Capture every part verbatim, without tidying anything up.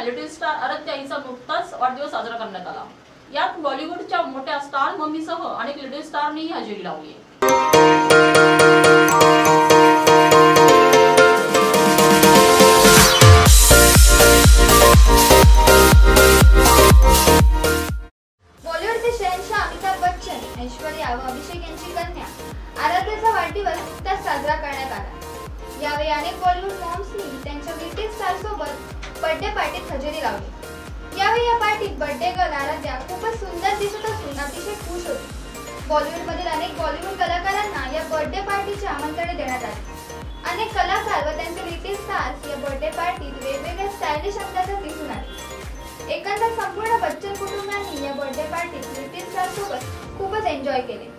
Little star Aaradhya हिचा नुकताच वाढदिवस साजरा करण्यात आला। यात बॉलिवूडच्या मोठ्या स्टार मम्मीसह अनेक लिटिल स्टारनी हजेरी लावली आहे। बॉलिवूडचे शहंशाह अमिताभ बच्चन, ऐश्वर्या व अभिषेक यांची कन्या आराध्याचा वाढदिवस नुकताच साजरा करण्यात आला। यावेळी अनेक बॉलिवूड मॉम्सनी त्यांच्या लिटिल स्टार सोबत बर्थडे पार्टीत हजेरी लावली। यावेळी या पार्टीत बर्थडे गर्ल आराध्या खूपच सुंदर दिसत असून अतिशय खुश होती। बॉलिवूडमधील अनेक बॉलिवूड कलाकारांना या बर्थडे पार्टीचे आमंत्रण देण्यात आले। अनेक कलाकार व त्यांचे लिटिल स्टार्स या बर्थडे पार्टीत वेगवेगळ्या स्टायलिश अंदाजात दिसून आले। एकंदर संपूर्ण बच्चन कुटुंबाने या बर्थडे पार्टीत लिटिल स्टार सोबत खूपच एन्जॉय केले।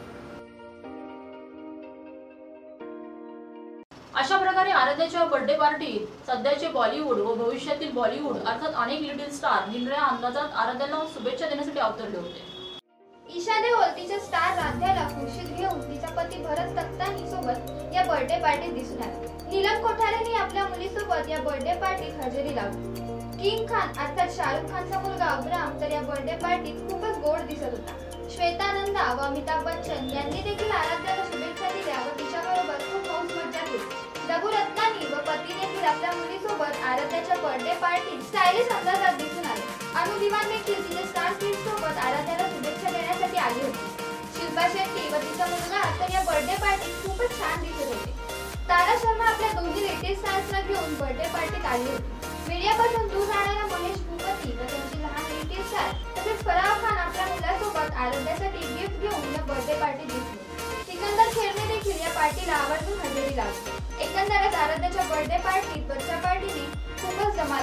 अशा प्रकारे आराध्याच्या बर्थडे पार्टीत सध्याचे बॉलिवूड व भविष्यातील बॉलिवूड अर्थात अनेक लिटिल स्टार निरनिराळ्या अंदाजात आराध्याला शुभेच्छा देण्यासाठी अवतरले होते। ईशा देओल तिच्या स्टार राध्याला खुर्शीत घेऊन तिचा पती भरत तख्तानी सोबत या बर्थडे पार्टीत दिसून आला। नीलम कोठारेने आपल्या मुलीसोबत या बर्थडे पार्टीत हजेरी लावली। किंग खान अर्थात शाहरुख खानचा मुलगा अब्राम तर या बर्थडे पार्टीत खूपच गोड दिसत होता। श्वेता नंदा व अमिताभ बच्चन यांनी देखील आराध्याला शुभेच्छा दिल्या व तिच्याबरोबर खूप हौस मज्जा केली। रघु रत्नानी व पती देखील आपल्या मुलीसोबत आराध्याच्या बर्थडे पार्टीत स्टायलिश अंदाजात दिसून आले। अनु दिवान देखील तिच्या स्टार किड्स सोबत आराध्याला शुभेच्छा देण्यासाठी आली होती। शिल्पा शेट्टी व तिचा मुलगा तर या बर्थडे पार्टीत खूपच छान दिसत होते। तारा शर्मा आपल्या दोन्ही लिटिल स्टार्सला घेऊन बर्थडे पार्टीत आली होती। मीडियापासून दूर राहणारा महेश भूपती व त्यांची लहान लिटिल स्टार तसेच फराह खान आपल्या मुलासोबत आराध्यासाठी गिफ्ट घेऊन या बर्थडे पार्टीत दिसले। सिकंदर खेरने देखील या पार्टीला आवर्जून हजेरी लावली। एकंदरच आराध्याच्या बर्थडे पार्टीत बच्चा पार्टीने खूपच धमाल